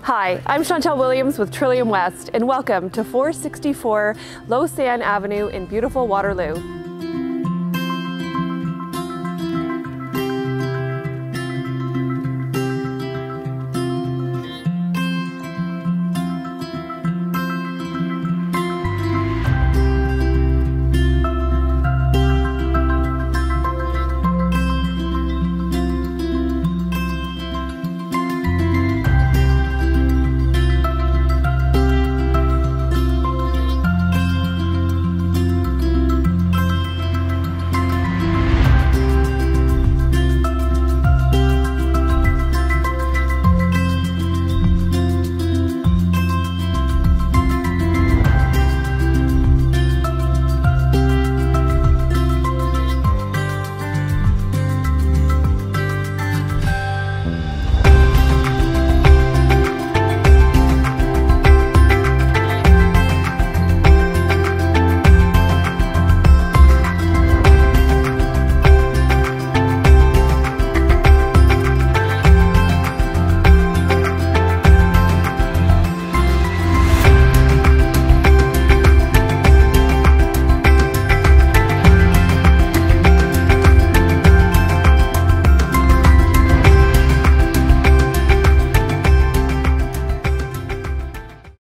Hi, I'm Chantel Williams with Trillium West, and welcome to 464 Lausanne Avenue in beautiful Waterloo.